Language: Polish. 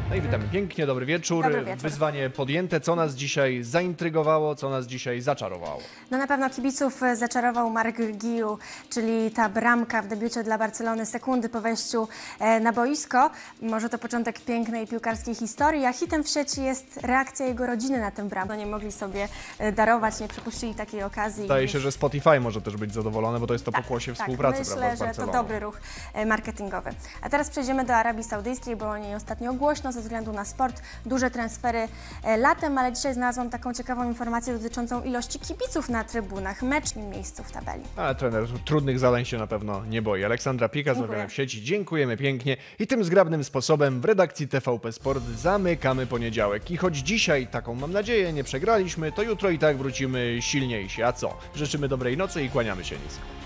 No i witamy pięknie, dobry wieczór. Dobry wieczór. Wyzwanie podjęte. Co nas dzisiaj zaintrygowało, co nas dzisiaj zaczarowało? No na pewno kibiców zaczarował Marc Guiu, czyli ta bramka w debiucie dla Barcelony sekundy po wejściu na boisko. Może to początek pięknej piłkarskiej historii, a hitem w sieci jest reakcja jego rodziny na tę bramkę. Nie mogli sobie darować, nie przepuścili takiej okazji. Zdaje się, że Spotify może też być zadowolone, bo to jest to pokłosie współpracy, myślę, prawda, z że to Barceloną. dobry ruch marketingowy. A teraz przejdziemy do Arabii Saudyjskiej, bo o niej ostatnio głośno ze względu na sport. Duże transfery latem, ale dzisiaj znalazłam taką ciekawą informację dotyczącą ilości kibiców na trybunach, mecznym miejscu w tabeli. Ale trener trudnych zadań się na pewno nie boi. Aleksandra Pika, zamawiamy w sieci. Dziękujemy pięknie. I tym zgrabnym sposobem w redakcji TVP Sport zamykamy poniedziałek. I choć dzisiaj, taką mam nadzieję, nie przegraliśmy, to jutro i tak wrócimy silniejsi. A co? Życzymy dobrej nocy i kłaniamy się nisko.